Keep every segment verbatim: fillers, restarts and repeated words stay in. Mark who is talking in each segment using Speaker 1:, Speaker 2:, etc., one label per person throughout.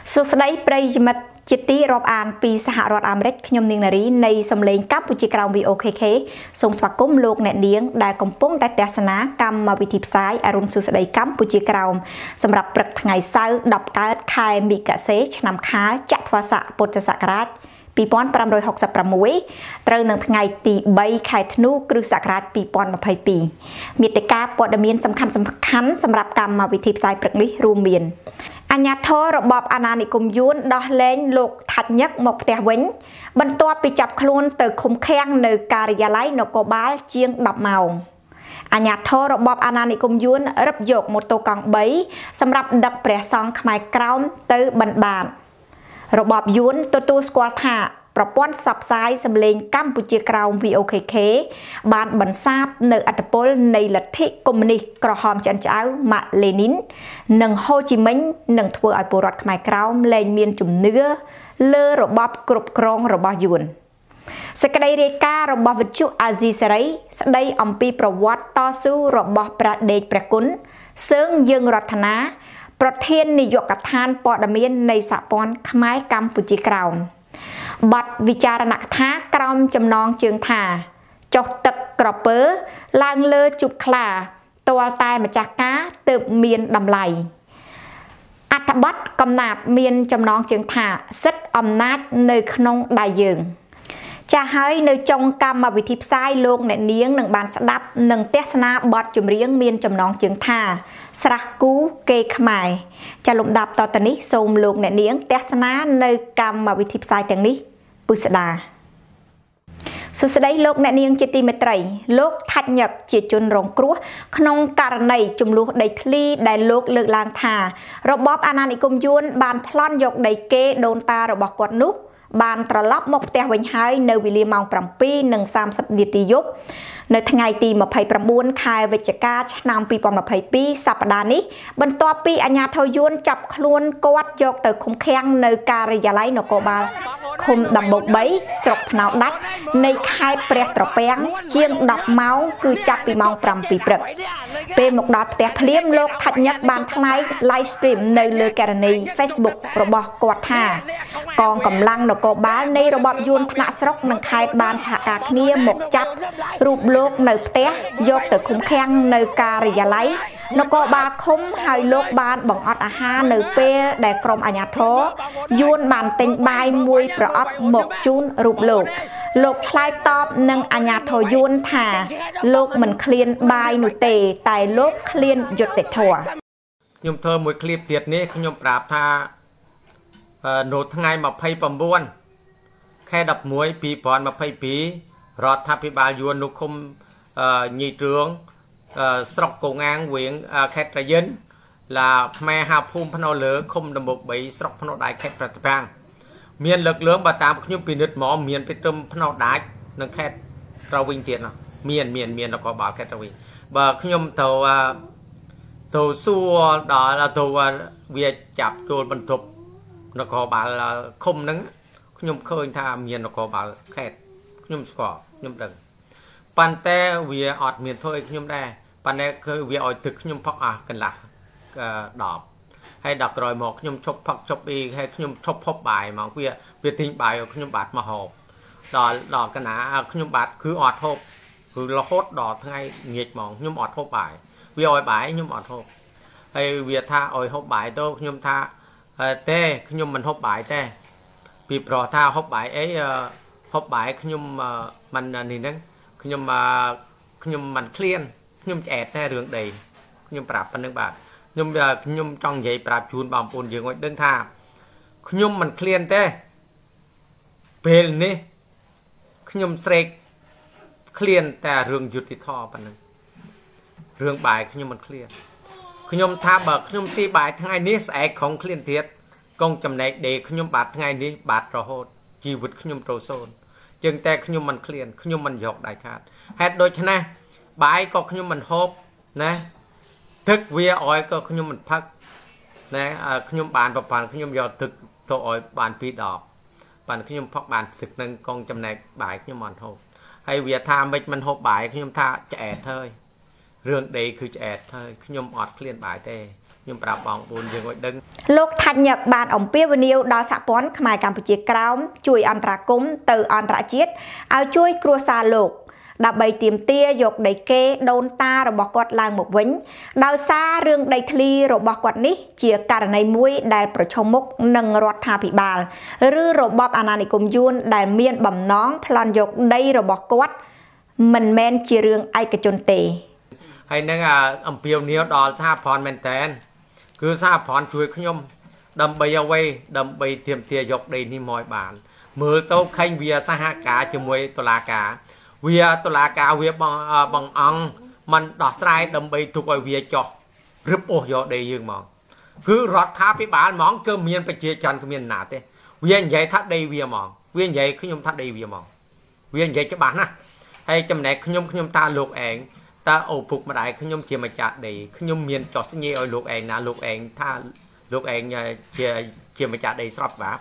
Speaker 1: สุดท้ายประยมัดจิตติรอบอ่านปีสหรัฐอเมริกขยมนิงนารีในสำเร็จกับปุจิกราววีโอเคเคส่งสวัสดิ์กุมโลกเนเนียงได้กำปงแต่เทศนากรรมมาวิธีสายอรุณสุดท้ายกัมปุจิกราวสำหรับปรักไงเศร้าดับการคายมีกระเซชนำค้าจัดวาสะปุตสักราชปีปอนประมาณหกสิบประมวยตรึงหนึ่งไงตีใบไข่ธนูกรุสักราชปีปอนมาภัยปีมีแต่กาปอดเมียนสำคัญสำคัญสำหรับกรรมมาวิธีสายปรักลิรูเมียนอัญญาโทระบบอนานิคมยุนดอเลนโลกถัดยักหมกแต่เว้นบรรตัวไปจับคลุนเติร์คมแข้งในการยาไลนกบาลเจียงดับเมาอัญญาโทระบบอนานิคมยุนรับโยกหมดตัวกองใบสำหรับดับเปรียซองขมายกราวเติร์บันบานระบบยุนตัวตัวสกอลธาประป้อนสับซ้ายสำเร็จกัมพูชีกราววีโอเคเคบานบรรซาบในอัตโปลในลัทธิคอมมิวนิสต์กระหอมจันเจ้ามาเลนินหนึ่งโฮจิมินห์หนึ่งทัวร์ไอโปรดขมายกราวเลนเมียนจุ่มเนื้อเลือระบบกรุบกรองระบบยุนสกได้เรียการระบบวิจุอาซีสไรสได้อมปีประวัติต่อสู้ระบบประเดชประกุลซึ่งยังรัตนาประเทศนิยกทานปอดเมียนในสะพอนขมายกัมพูชีกราวบัดวิจารณท้ากรอมจำนองเจืองถาจกตึกกระเปอลางเลอจุดคลาตัวตายมาจากกาเติบเมียนดำไหลอัฐบัตกำนาบเมียนจำนองเจืองถาเซตอำนาจในขนงได้ยืงจะให้ในจงกรรมมาวิธีสายโลกในเนียงหนึ่งบานสดับหนึ่งเทศนาบอดจุมเรียงเมียนจำนองเจืองถาสระกูเกขมายจะลมดับต่อตอนนี้โสมโลกในเนียงเทศนาในกรรมมาวิธีสายแต่งนี้ปุษดาสุดท้ายโลกในเนียงจิตติเมตรัยโลกทัดหยับจิตจนรองครัวขนมการในจุมลูกได้คลีได้โลกเลือกลางทาระบบอนานิคมยุนบานพลอนยกได้เกโดนตาระบบกดนุบานตรลับมกแต่วันหายในวิลีมองปรำปีหนึ่งสามสัปดาห์ตียุบในทางไงตีมาภัยประบุนคายเวจกาชนำปีปอมมาภัยปีสัปดาห์นี้บรรตัวปีอัญญาทยุนจับคล้วนกวดยกเติร์คมแข้งในการยาไลนกบาลคมดับบกใบสกพนาวดักในคายเปรียตระแปงเชียงดับเมาคือจับปีมองปรำปีเปรกเป็นหมกดอดแต่เพลียมโลกทัดยักบานทลายไลฟ์สตรีมในเลอกรณีเฟซบุ๊กระบบกวดท่ากองกำลังนกบาลในระบบยุนธนสรกนังคายบานฉากาเนียหมกจับรูปโลกในเตะยกแต่คุ้มแข้งในการยาไลนกบาลคุ้มหายโลกบานบังอดอาหารในเป้แดดกรมอัญญาโทยุนบานเต็งใบมวยประอับหมกจุนรูปโลกโลกคลายตอบนังอัญญาโทยุนถ่าโลกเหมือนเคลียนใบหนุเตแต่โลกเคลียนหยดเตะถั่วยมเธอมวยคลิปเดียดนี้ขยมปราบท่าโนดทั้งไงมาไพ่ปมบ้วนแค่ดับมวยปีปอนมาไพ่ปีรอดทับพิบาลยวนนุคมnhị trưởng sọc cổ ngang huyện khét ra dân là mẹ hà phun phano lửa không đầm một bị sọc phano đại khét ra vang miền lực lớn bà tam nhung pin nứt mỏ miền bên trong phano đại nâng khét rau vinh tiền nào miền miền miền nó có bảo khét rau vinh bà nhung tàu tàu xua đó là tàu việt chạp tàu bần thục nó có bảo là không nắng nhung khơi tha miền nó có bảo khét nhung sọ nhung đừngปันแต่เวียอดเมียนเพื่อขยมได้ปันแต่คือเวียอดตึกขยมพักอ่ะกันละดอกให้ดอกรอยหมอกขยมชบพักชบอีให้ขยมชบพบบ่ายมาเวียเวียทิ้งบ่ายขยมบาดมาหอบดอกดอกกันหนาขยมบาดคืออดทบคือเราโคตรดอกทั้งไงเงียบมองขยมอดทบบ่ายเวียอดบ่ายขยมอดทบให้เวียท่าอดทบบ่ายโตขยมท่าเต้ขยมมันทบบ่ายเต้ปีปลอท่าทบบ่ายเอ้ทบบ่ายขยมมันนี่นั่งขยมมาขยมมันเคลียนขยมแอดแท้เรื่องใดขยมปราบปันนึงบาทขยมขยมจ้องใหญ่ปราบจูนบอมปูนยืงไว้เดินท่าขยมมันเคลียนแท้เพลนี่ขยมเสกเคลียนแต่เรื่องยุติท่อปันนึงเรื่องบ่ายขยมมันเคลียนขยมท่าเบิกขยมซีบ่ายทั้งไงนี้แสกของเคลียนเทียดกองจำแนกเด็กขยมบาดทั้งไงนี้บาดระโหดชีวิตขยมโตโซนจึงแต่ขยมมันเคลียนขยมมันหยอกได้ขาดเหตุโดยฉะนั้นบายก็ขยมมันฮบนะทึกเวียอ้อยก็ขยมมันพักนะขยมบานประพันธ์ขยมยอดทึกโตอ้อยบานปีดอกบานขยมพักบานศึกนึงกองจำแนกบายขยมมันฮบให้เวียทามไปมันฮบบายขยมท่าจะแอดเธอเรื่องใดคือจะแอดเธอขยมอดเคลียนบายเต้
Speaker 2: nhưng bà bóng buồn dương gọi đứng
Speaker 1: Lúc thành nhập bàn ổng bia vân yêu đó xã bón khmai Campuchia Kraum chui an tra cúm từ an tra chiết ao chui cua xa lục đã bày tìm tia dục đầy kê đôn ta rồi bỏ quạt làng một vĩnh đào xa rương đầy thli rồi bỏ quạt ní chia cả này muối đại pro chông mốc nâng rọt thà bị bà rư rồi bỏ anh này cùng yun đại miên bầm nón plan dục đây rồi bỏ quạt mình men chia rương ai cái chôn tề
Speaker 2: hay nâng à ẩm piêu níu đò xa phòn men tên cứ xa phòn chui khuyên đâm bay away đâm bay tiềm tia dục đầy ni mọi bản mưa tâu khanh vía xa hạ cá cho muối tổ lá cá vì tôi là cả việc bằng bằng ăn mình đọt sai đâm bay thuộc ở việc cho rướp ô vô đây dương mong cứ rót tháp với bạn món cơm miên phải chia chân cái miên nát thế viên vậy thắt đây việc mong viên vậy khi nhung thắt đây việc mong viên vậy cho bạn á hay trong này khi nhung khi nhung ta luộc ẹn ta ổ phục mà đại khi nhung chia mà chặt đây khi nhung miên cho sinh nhê ở luộc ẹn na luộc ẹn tha luộc ẹn chia chia mà chặt đây sắp vả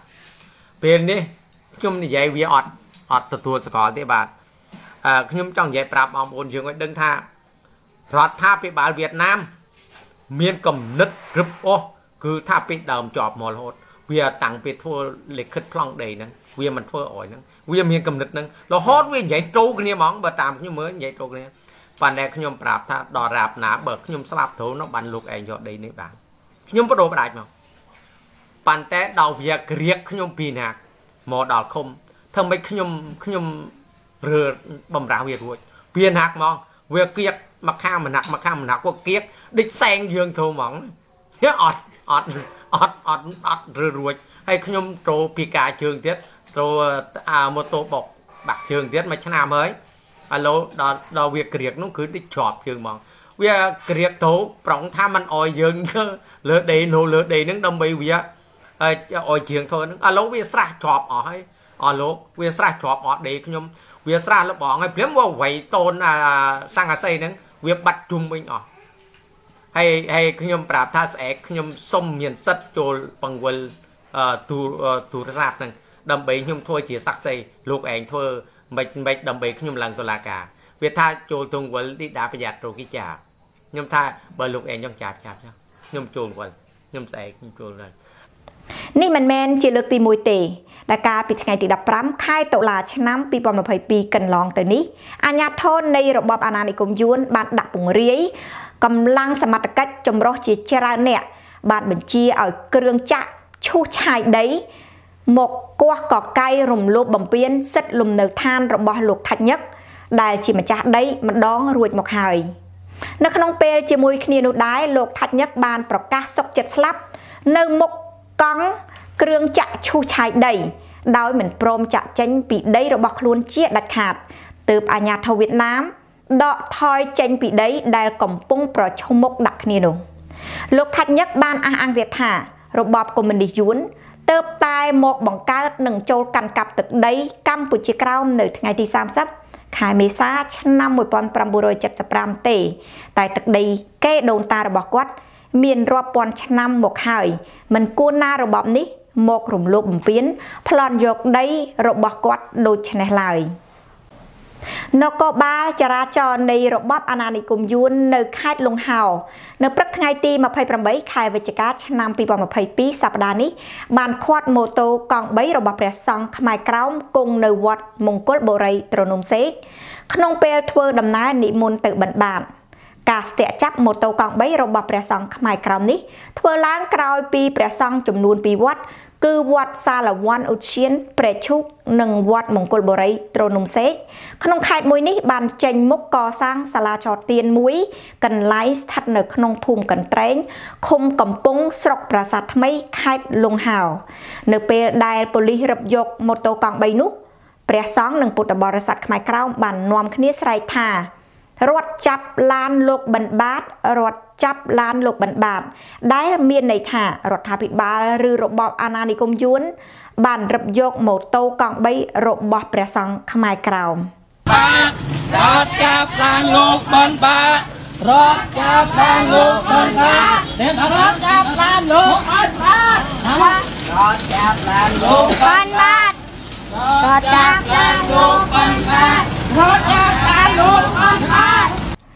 Speaker 2: bên đi nhung như vậy vì ọt ọt từ tua sẽ có thế bạnខ្ញុំចង់និយាយប្រាប់បងប្អូនយើងឲ្យដឹងថារដ្ឋាភិបាលវៀតណាមមានគំនិតរឹបអូសគឺថាពីដើមជាប់មករហូតវាតាំងពីធ្វើលិខិតប្លង់ដីហ្នឹងវាមិនធ្វើអោយហ្នឹងវាមានគំនិតហ្នឹងរហូតវានិយាយចូលគ្នាហ្មងបើតាមខ្ញុំមើលនិយាយចូលគ្នាប៉ុន្តែខ្ញុំប្រាប់ថាដល់រាបណាបើខ្ញុំស្លាប់ត្រូវនោះបានលោកឯងយកដីនេះបានខ្ញុំបដូរបដាច់មកប៉ុន្តែដល់វាក្រៀកខ្ញុំពីណាមកដល់ឃុំធ្វើម៉េចខ្ញុំខ្ញុំឬបំរើវារួចវាណាក់ហ្មងវាគៀកមកខាងម្នាក់មកខាងម្នាក់គាត់គៀកដូចសែងយើងធូរហ្មងអត់អត់អត់អត់អត់ឬរួចហើយខ្ញុំចូលពីការជើងទៀតចូលអាម៉ូតូបុកបាក់ជើងទៀតមួយឆ្នាំហើយឥឡូវដល់ដល់វាក្រៀកនោះគឺដូចជាប់ជើងហ្មងវាក្រៀកទៅប្រងថាมันអោយយើងលើដីនោះលើដីហ្នឹងដើម្បីវាអោយជាងធ្វើហ្នឹងឥឡូវវាស្រះជាប់អស់ហើយអស់លោកវាស្រះជាប់អត់ដីខ្ញុំវាស្រះលបងហើយព្រាមមកវាយតូនសង្កសីហ្នឹងវាបាត់ជុំវិញអស់ហើយហើយខ្ញុំប្រាប់ថាស្អែកខ្ញុំសុំមានសិទ្ធចូលបង្វិលទូទូរស័ព្ទហ្នឹងដើម្បីខ្ញុំធ្វើជាសាក់សីលោកឯងធ្វើមិនមិនដើម្បីខ្ញុំឡើងតុលាការវាថាចូលទងវិលទីដាប្រយ័ត្នរោគីចាខ្ញុំថាបើលោកឯងចង់ចាប់ចាប់ខ្ញុំចូលវិលខ្ញុំស្អែកខ្ញុំចូលហើយ
Speaker 1: នេះមិនមែនជាលើកទីមួយទេដែលកាលពីថ្ងៃទីដប់ប្រាំខែតុលាឆ្នាំពីរពាន់ម្ភៃពីរកន្លងទៅនេះអាជ្ញាធរនៃរបបអាណានិគមយួនបានដាក់ពង្រាយកម្លាំងសមត្ថកិច្ចចម្រុះជាច្រើនអ្នកបានបញ្ជាឲ្យគ្រឿងចាក់ឈូសឆាយដីមកគោះកកៃរំលោភបំពានសិទ្ធិលំនៅឋានរបស់លោកថាច់ញឹកដែលជាម្ចាស់ដីម្ដងរួចមកហើយនៅក្នុងពេលជាមួយគ្នានោះដែរលោកថាច់ញឹកបានប្រកាសសុកចិត្តស្លាប់នៅមុខកង់គ្រឿងចាក់ឈូសឆាយដីដោយមិនព្រមចាក់ចេញពីដីរបស់ខ្លួនជាដាច់ខាតទើបអាជ្ញាធរវៀតណាមដកថយចេញពីដីដែលកំពុងប្រឈមមុខដាក់គ្នានោះលោកថាច់ញឹកបានអះអាងទៀតថារបបកុម្មុយនីសយួនទើបតែមកបង្កើតនិងចូលកាន់កាប់ទឹកដីកម្ពុជាក្រោមនៅថ្ងៃទីសាមសិបខែមេសាឆ្នាំmột nghìn chín trăm bảy mươi lămទេតែទឹកដីកេដូនតារបស់គាត់មានរាប់ពាន់ឆ្នាំមកហើយមិនគួរណារបបនេះមករំលោភបំពានប្លន់យកដីរបស់គាត់ដូចនេះឡើយនគរបាលចរាចរណ៍នៃរបបអាណានិគមយួននៅខេត្តលង្ហោនៅព្រឹកថ្ងៃទីម្ភៃប្រាំបីខែវិច្ឆិកាឆ្នាំពីរពាន់ម្ភៃពីរសប្តាហ៍នេះបានឃាត់ម៉ូតូកង់បីរបស់ព្រះសង្ឃខ្មែរក្រោមគង់នៅវត្តមង្គលបុរីត្រនំសេកក្នុងពេលធ្វើដំណើរនិមន្តទៅបិណ្ឌបាតការស្ទាក់ចាប់ម៉ូតូកង់បីរបស់ព្រះសង្ឃខ្មែរក្រោមនេះធ្វើឡើងក្រោយពីព្រះសង្ឃចំនួនពីរវត្តគឺវត្តសាលវ័នឧទ្យានព្រះឈូកនិងវត្តមង្គលបុរីត្រនំសេកក្នុងខេត្តមួយនេះបានចេញមុខកសាងសាលាចតទៀនមួយកន្លែងស្ថិតនៅក្នុងភូមិកន្ត្រែងឃុំកំពង់ស្រុកប្រាសាទថ្មីខេត្តលង្ហោនៅពេលដែលប៉ូលីសរឹបយកម៉ូតូកង់បីនោះព្រះសង្ឃនិងពុទ្ធបរិស័ទខ្មែរក្រោមបាននាំគ្នាស្រែកថារត់ចាប់ឡានលោកបិណ្ឌបាតរត់ចាប់ឡានលោកបិណ្ឌបាតដែលមានន័យថារដ្ឋាភិបាលឬរបបអាណានិគមយួនបានរឹបយកម៉ូតូកង់បីរបស់ព្រះសង្ឃខ្មែរក្រោម
Speaker 3: រត់ចាប់ឡានលោកបិណ្ឌបាតរត់ចាប់ឡានលោកបិណ្ឌបាតរត់ចាប់ឡានលោកបិណ្ឌបាតរត់ចាប់ឡានលោកបិណ្ឌបាតរត់ចាប់ឡានលោកបិណ្ឌបាតរត់ចាប់ឡានលោកបិណ្ឌបាត
Speaker 1: ស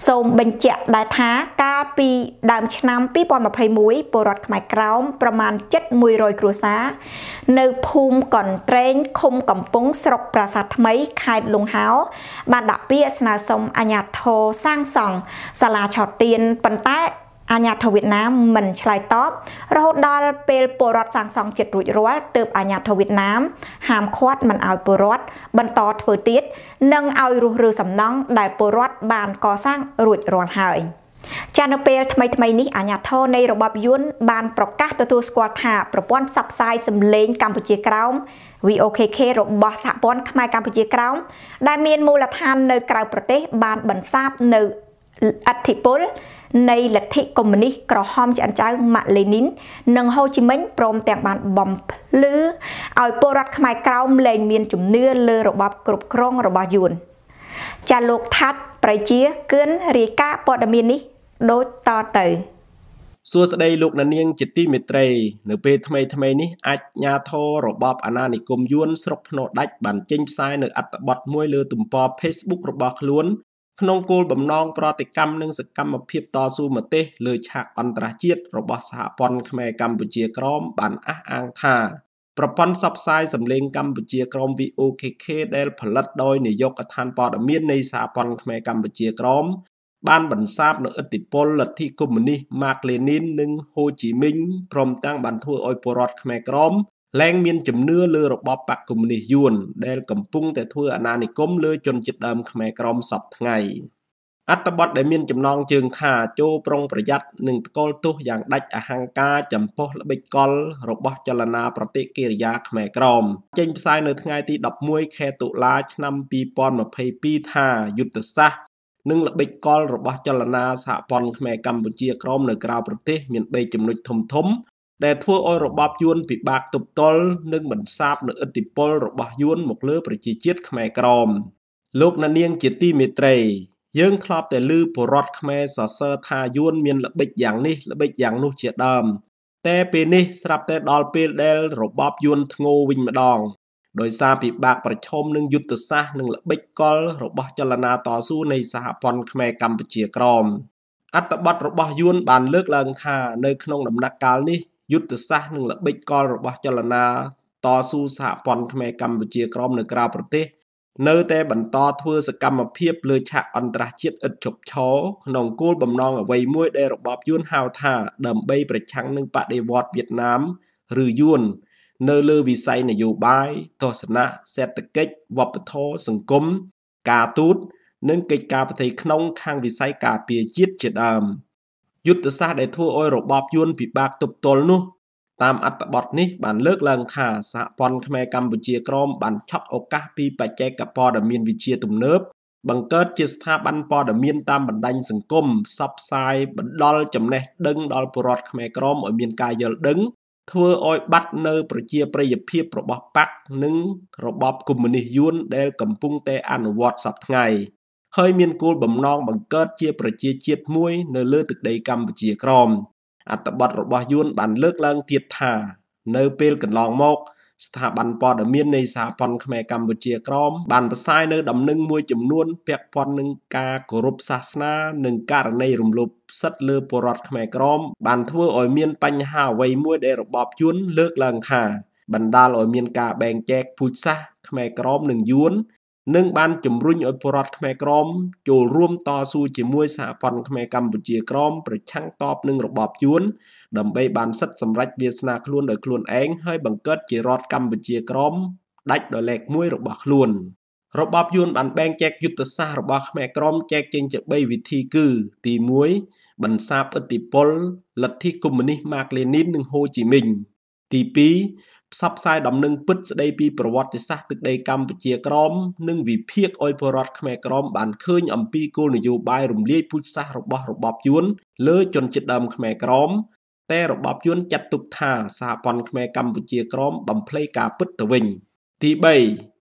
Speaker 1: សូមបញ្ជាក់ដែរថាកាលពីដើមឆ្នាំពីរពាន់ម្ភៃមួយពលរដ្ឋខ្មែរក្រោមប្រមាណជិតមួយរយគ្រួសារនៅភូមិកន្ត្រេងឃុំកំពង់ស្រុកប្រាសាទថ្មីខេត្តលង្ហោបានដាក់ពាក្យស្នើសុំអាជ្ញាធរសាងសង់សាលាឆទានប៉ុន្តែអាជ្ញាធរវៀតណាមមិនឆ្លើយតបរហូតដល់ពេលពលរដ្ឋសាងសង់ចិត្តរួចរាល់ទើបអាជ្ញាធរវៀតណាមហាមឃាត់មិនឲ្យពលរដ្ឋបន្តធ្វើទៀតនិងឲ្យរុះរើសំណង់ដែលពលរដ្ឋបានកសាងរួចរាល់ហើយចានៅពេលថ្មីថ្មីនេះអាជ្ញាធរនៃរបបយួនបានប្រកាសទទួលស្គាល់ថាប្រព័ន្ធផ្សព្វផ្សាយសម្លេងកម្ពុជាក្រោម វី អូ ខេ ខេ របស់សហព័ន្ធខ្មែរកម្ពុជាក្រោមដែលមានមូលដ្ឋាននៅក្រៅប្រទេសបានបន្សាបនៅអធិពលនៃលទ្ធិកុម្មុយនីសក្រហមឆ្អិនចៅម៉ាក់លេនីននិងហូជីមិញព្រមទាំងបានបំភ្លឺឲ្យពលរដ្ឋខ្មែរក្រោមលែងមានជំនឿលើរបបគ្រប់គ្រងរបស់យួនចាលោកថាត់ប្រជាគឿនរាយការណ៍ព័ត៌មាននេះដូចតទៅ
Speaker 4: សួស្តីលោកអ្នកនាងជាទីមេត្រីនៅពេលថ្មីថ្មីនេះអាជ្ញាធររបបអាណានិគមយួនស្រុកភ្នោដាច់បានចេញផ្សាយនៅអត្ថបទមួយលើទំព័រ Facebook របស់ខ្លួនក្នុងគោលបំណងប្រតិកម្មនិងសកម្មភាពតស៊ូមតិលើឆាកអន្តរជាតិរបស់សហព័ន្ធខ្មែរកម្ពុជាក្រមបានអះអាងថាប្រព័ន្ធផ្សព្វផ្សាយសម្លេងកម្ពុជាក្រម វី អូ ខេ ខេ ដែលផលិតដោយនាយកដ្ឋានព័ត៌មាននៃសហព័ន្ធខ្មែរកម្ពុជាក្រមបានបន្សាបនូវឥទ្ធិពលលទ្ធិកុម្មុយនីសម៉ាក់លេនីននិងហូជីមិញព្រមទាំងបានធ្វើឲ្យពលរដ្ឋខ្មែរក្រមលែងមានជំនឿលើរបបបកកុម្មុយនីសយួនដែលកំពុងតែធ្វើអាណានិគមលើជនជាតិដើមខ្មែរក្រមសពថ្ងៃអត្ថបទដែលមានចំណងជើងថាចូលប្រុងប្រយ័ត្ននិងថ្កោលទោសយ៉ាងដាច់អហង្ការចំពោះល្បិចកលរបស់ចលនាប្រតិកិរិយាខ្មែរក្រមចេញផ្សាយនៅថ្ងៃទីដប់មួយខែតុលាឆ្នាំពីរពាន់ម្ភៃពីរថាយុទ្ធសាស្ត្រនិងល្បិចកលរបស់ចលនាសហព័ន្ធខ្មែរកម្ពុជាក្រមនៅក្រៅប្រទេសមានបីចំណុចធំធំដែលធ្វើឲ្យរបបយួនពិបាកទប់ទល់និងបន្សាបនូវឥទ្ធិពលរបស់យួនមកលើប្រជាជាតិខ្មែរក្រមលោកអ្នកនាងជាទីមេត្រីយើងធ្លាប់តែឮពលរដ្ឋខ្មែរសរសើរថាយួនមានល្បិចយ៉ាងនេះល្បិចយ៉ាងនោះជាដើមតែពេលនេះស្រាប់តែដល់ពេលដែលរបបយួនធ្ងោវិញម្ដងដោយសារពិបាកប្រឈមនឹងយុទ្ធសាស្ត្រនិងល្បិចកលរបស់ចលនាតស៊ូនៃសហព័ន្ធខ្មែរកម្ពុជាក្រមអត្ថបទរបស់យួនបានលើកឡើងថានៅក្នុងដំណាក់កាលនេះយុទ្ធសាស្ត្រនិងល្បិចកលរបស់ចលនាតស៊ូសហព័ន្ធខ្មែរកម្ពុជាក្រមនៅក្រៅប្រទេសនៅតែបន្តធ្វើសកម្មភាពលើឆាកអន្តរជាតិឥតឈប់ឈរក្នុងគោលបំណងអ្វីមួយដែលរបបយួនហៅថាដើម្បីប្រឆាំងនឹងបដិវត្តន៍វៀតណាមឬយួននៅលើវិស័យនយោបាយទស្សនៈសេដ្ឋកិច្ចវប្បធម៌សង្គមការទូតនិងកិច្ចការផ្ទៃក្នុងខាងវិស័យការពារជាតិជាដើមយុទ្ធសាស្ត្រដែលធ្វើឲ្យរបបយួនពិបាកទប់ទល់នោះតាមអត្ថបទនេះបានលើកឡើងថាសហព័ន្ធខ្មែរកម្ពុជាក្រមបានឆក់ឱកាសពីបច្ចេកព័ត៌មានវិទ្យាទំនើបបង្កើតជាស្ថាប័នព័ត៌មានតាមបណ្ដាញសង្គមផ្សព្វផ្សាយបណ្ដុលចំណេះដឹងដល់ពលរដ្ឋខ្មែរក្រមឲ្យមានការយល់ដឹងធ្វើឲ្យបាត់នៅប្រជាប្រិយភាពរបស់បកនិងរបបកុម្មុយនីសយួនដែលកំពុងតែអនុវត្តសពថ្ងៃហើយមានគោលបំណងបង្កើតជាប្រជាជាតិមួយនៅលើទឹកដីកម្ពុជាក្រមអត្ថបទរបស់យួនបានលើកឡើងទៀតថានៅពេលកន្លងមកស្ថាប័នព័ត៌មាននៃសហព័ន្ធខ្មែរកម្ពុជាក្រមបានផ្សាយនៅដំណឹងមួយចំនួនពាក់ព័ន្ធនឹងការគោរពសាសនានិងករណីរំលោភសិទ្ធិលើពលរដ្ឋខ្មែរក្រមបានធ្វើឲ្យមានបញ្ហាអ្វីមួយដែលរបបយួនលើកឡើងថាបណ្ដាលឲ្យមានការបែងចែកពូជសាសន៍ខ្មែរក្រមនិងយួននិងបានជំរុញឲ្យពលរដ្ឋខ្មែរក្រមចូលរួមតស៊ូជាមួយសហព័ន្ធខ្មែរកម្ពុជាក្រមប្រឆាំងតបនឹងរបបយួនដើម្បីបានសិទ្ធិសម្រេចវាសនាខ្លួនដោយខ្លួនឯងហើយបង្កើតជារដ្ឋកម្ពុជាក្រមដាច់ដោយឡែកមួយរបស់ខ្លួនរបបយួនបានបែងចែកយុទ្ធសាស្ត្ររបស់ខ្មែរក្រមចែកចេញជាបីវិធីគឺទីមួយបន្សាបឥទ្ធិពលលទ្ធិកុម្មុយនីសម៉ាក់លេនីននិងហូជីមិញទីពីរផ្សព្វផ្សាយដំណឹងពិតស្ដីពីប្រវត្តិសាស្ត្រទឹកដីកម្ពុជាក្រមនិងវិភាគឲ្យពលរដ្ឋខ្មែរក្រមបានឃើញអំពីគោលនយោបាយរំលាយពូជសាសន៍របស់របបយួនលើជនជាតិដើមខ្មែរក្រមតែរបបយួនចាត់ទុកថាសហព័ន្ធខ្មែរកម្ពុជាក្រមបំភ្លៃការពិតទៅវិញទីបី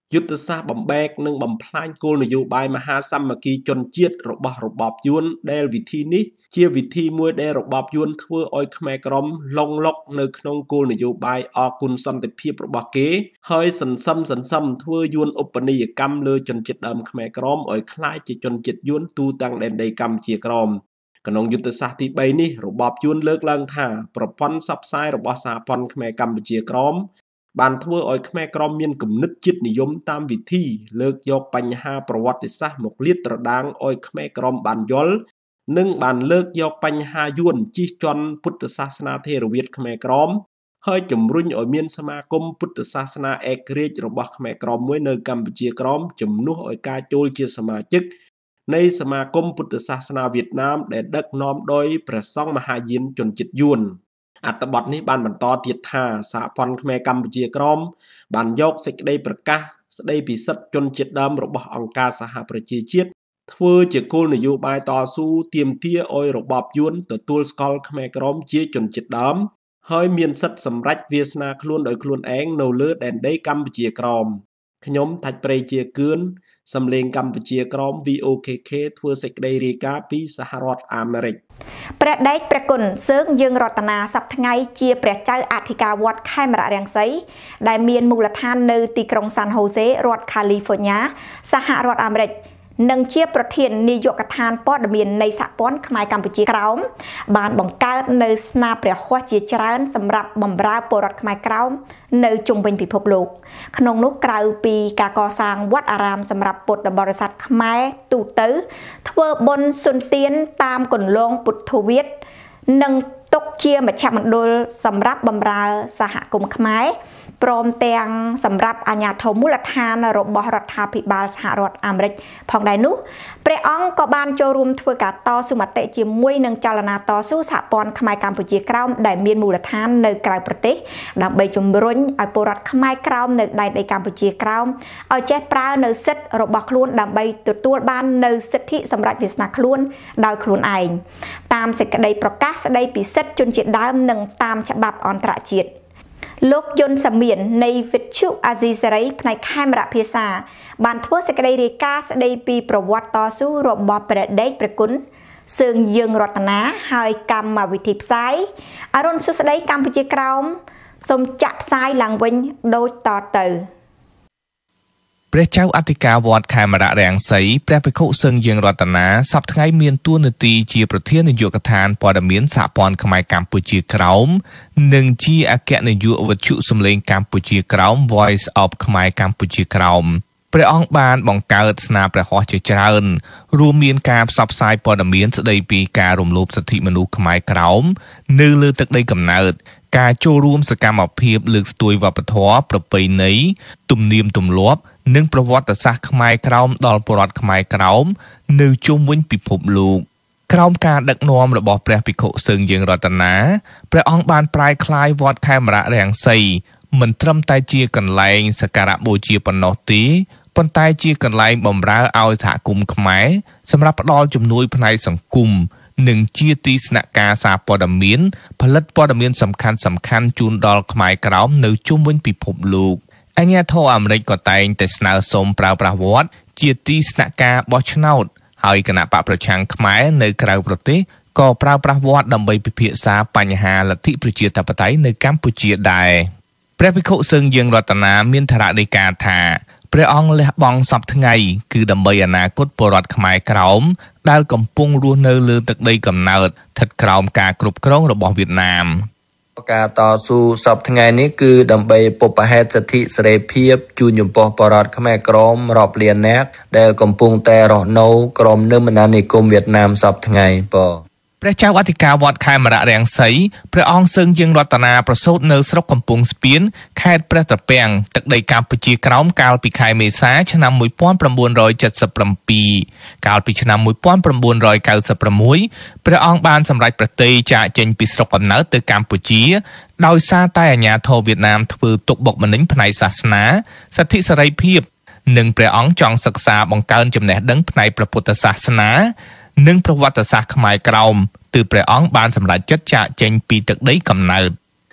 Speaker 4: យុទ្ធសាស្ត្របំបែកនិងបំផ្លាញគោលនយោបាយមហាសាមគ្គីជនជាតិរបស់របបយួនដែលវិធីនេះជាវិធីមួយដែលរបបយួនធ្វើឲ្យខ្មែរក្រមឡងឡុកនៅក្នុងគោលនយោបាយអគុណសន្តិភាពរបស់គេហើយសន្សំសន្សំធ្វើយួនឧបនីយកម្មលើជនជាតិដើមខ្មែរក្រមឲ្យคล้ายជាជនជាតិយួនទូទាំងដែនដីកម្ពុជាក្រមក្នុងយុទ្ធសាស្ត្រទី3នេះរបបយួនលើកឡើងថាប្រព័ន្ធផ្សព្វផ្សាយរបស់សហព័ន្ធខ្មែរកម្ពុជាក្រមបានធ្វើឲ្យខ្មែរក្រមមានគំនិតជាតិនិយមតាមវិធីលើកយកបញ្ហាប្រវត្តិសាស្ត្រមកលាតត្រដាងឲ្យខ្មែរក្រមបានយល់និងបានលើកយកបញ្ហាយួនជិះជាន់ពុទ្ធសាសនាថេរវាទខ្មែរក្រមហើយជំរុញឲ្យមានសមាគមពុទ្ធសាសនាឯករាជ្យរបស់ខ្មែរក្រមមួយនៅកម្ពុជាក្រមជំនួសឲ្យការចូលជាសមាជិកនៃសមាគមពុទ្ធសាសនាវៀតណាមដែលដឹកនាំដោយព្រះសង្ឃមហាយានជនជាតិយួនអត្ថបទនេះបានបន្តទៀតថាសហព័ន្ធខ្មែរកម្ពុជាក្រមបានយកសេចក្តីប្រកាសស្តីពីសិទ្ធិជនជាតិដើមរបស់អង្គការសហប្រជាជាតិធ្វើជាគោលនយោបាយតស៊ូទាមទារឲ្យរបបយួនទទួលស្គាល់ខ្មែរក្រមជាជនជាតិដើមហើយមានសិទ្ធិសម្រេចវាសនាខ្លួនដោយខ្លួនឯងនៅលើដែនដីកម្ពុជាក្រមខ្ញុំថាច់ព្រៃជាគឿនសំឡេងកម្ពុជាក្រម វី អូ ខេ ខេ ធ្វើសេចក្តីរាយការណ៍ពីសហរដ្ឋអាមេរិក
Speaker 1: ព្រះដេចព្រះគុណសើងយើងរតនាសប្តាហ៍ថ្ងៃជាព្រះចៅអធិការវត្តខេមរៈរាំងសីដែលមានមូលដ្ឋាននៅទីក្រុងសាន់ហូសេរដ្ឋកាលីហ្វ័រញ៉ាសហរដ្ឋអាមេរិកនិងជាប្រធាននាយកដ្ឋានព័ត៌មាននៃសហព័ន្ធខ្មែរកម្ពុជាក្រោមបានបង្កើតនៅស្នាព្រះហស្ថជាច្រើនសម្រាប់បម្រើពលរដ្ឋខ្មែរក្រោមនៅជុំវិញពិភពលោកក្នុងនោះក្រៅពីការកសាងវត្តអារាមសម្រាប់ពុទ្ធបរិស័ទខ្មែរទូទៅធ្វើបុណ្យសុនទានតាមគន្លងពុទ្ធវាទនិងទុកជាមជ្ឈមណ្ឌលសម្រាប់បម្រើសហគមន៍ខ្មែរព្រមទាំងសម្រាប់អាជ្ញាធរមូលដ្ឋានរបស់រដ្ឋាភិបាលសហរដ្ឋអាមេរិកផងដែរនោះព្រះអង្គក៏បានចូលរួមធ្វើការតស៊ូមតិជាមួយនឹងចលនាតស៊ូសហព័ន្ធខ្មែរកម្ពុជាក្រោមដែលមានមូលដ្ឋាននៅក្រៅប្រទេសដើម្បីជំរុញឲ្យពលរដ្ឋខ្មែរក្រោមនៅដែនដីកម្ពុជាក្រោមឲ្យចេះប្រើនៅសិទ្ធិរបស់ខ្លួនដើម្បីទទួលបាននៅសិទ្ធិសម្រេចវាសនាខ្លួនដោយខ្លួនឯងតាមសេចក្តីប្រកាសស្តីពីសិទ្ធិជនជាតិដើមនិងតាមច្បាប់អន្តរជាតិលោកយុនសាមៀននៃវិទ្យុអាស៊ីសេរីផ្នែកខេមរៈភាសាបានធ្វើសេចក្តីរាយការណ៍ស្តីពីប្រវត្តិតស៊ូរបស់ព្រះដេចព្រះគុណសើងយើងរតនាហើយកម្មវិធីផ្សាយអរុនសុស្តីកម្ពុជាក្រោមសូមចាក់ផ្សាយឡើងវិញដូចតទៅ
Speaker 5: ព្រះចៅអធិការវត្តខេមរៈរាំងសីព្រះភិក្ខុសឹងយើងរតនាសប្តាហ៍ថ្ងៃមានតួនាទីជាប្រធាននាយកដ្ឋានព័ត៌មានសហព័ន្ធខ្មែរកម្ពុជាក្រោមនិងជាអគ្គនាយកវិទ្យុសំឡេងកម្ពុជាក្រោម Voice of ខ្មែរកម្ពុជាក្រោមព្រះអង្គបានបង្កើតស្នាព្រះហស្ថជាច្រើនរួមមានការផ្សព្វផ្សាយព័ត៌មានស្តីពីការរំលោភសិទ្ធិមនុស្សខ្មែរក្រោមនៅលើទឹកដីកំណើតការចូលរួមសកម្មភាពលើកស្ទួយវប្បធម៌ប្រពៃណីទំនៀមទម្លាប់និងប្រវត្តិសាស្ត្រខ្មែរក្រោមដល់ពលរដ្ឋខ្មែរក្រោមនៅជុំវិញពិភពលោកក្រោមការដឹកនាំរបស់ព្រះភិក្ខុសឹងយើងរតនាព្រះអង្គបានប្រែក្លាយវត្តខេមរៈរាំងសីមិនត្រឹមតែជាកន្លែងសក្ការៈបូជាប៉ុណ្ណោះទេប៉ុន្តែជាកន្លែងបម្រើឲ្យសហគមន៍ខ្មែរសម្រាប់ផ្ដល់ជំនួយផ្នែកសង្គមនិងជាទីស្នាក់ការសារព័ត៌មានផលិតព័ត៌មានសំខាន់សំខាន់ជូនដល់ខ្មែរក្រោមនៅជុំវិញពិភពលោកអាជ្ញាធរអាមេរិកក៏តែងតែស្នើសុំប្រើប្រាស់វត្តជាទីស្នាក់ការបោះឆ្នោតហើយគណៈបកប្រឆាំងខ្មែរនៅក្រៅប្រទេសក៏ប្រើប្រាស់វត្តដើម្បីពិភាក្សាបញ្ហាលទ្ធិប្រជាធិបតេយ្យនៅកម្ពុជាដែរព្រះភិក្ខុសឹងយើងរតនាមានថ្នាក់នៃការថាព្រះអង្គលះបង់សពថ្ងៃគឺដើម្បីអនាគតពលរដ្ឋខ្មែរក្រោមដែលកំពុងរស់នៅលើទឹកដីកំណើតស្ថិតក្រោមការគ្រប់គ្រងរបស់វៀតណាម
Speaker 6: ការតស៊ូសពថ្ងៃនេះគឺដើម្បីពុបហេតុសិទ្ធិសេរីភាពជូនចំពោះបរតខ្មែរក្រមរាប់លាននាក់ដែលកំពុងតែរស់នៅក្រោមនិមនានិគមវៀតណាមសពថ្ងៃបង
Speaker 5: ព្រះចៅអធិការវត្តខេមរៈរាំងសីព្រះអង្គសឹងយើងរតនាប្រសូតនៅស្រុកកំពង់ស្ពានខេត្តព្រះត្រពាំងទឹកដីកម្ពុជាក្រោមកាលពីខែមេសាឆ្នាំmột nghìn chín trăm七十七កាលពីឆ្នាំmột nghìn chín trăm chín mươi sáuព្រះអង្គបានសម្រេចប្រតិចាកចេញពីស្រុកកំណើតទៅកម្ពុជាដោយសារតែអាញាធរវៀតណាមធ្វើទុកបុកម្នេញផ្នែកសាសនាសិទ្ធិសេរីភាពនិងព្រះអង្គចង់សិក្សាបង្កើនចំណេះដឹងផ្នែកព្រះពុទ្ធសាសនានិងប្រវត្តិសាស្ត្រខ្មែរក្រោមទើបព្រះអង្គបានសម្រេចចិត្តចាកចេញពីទឹកដីកំណើត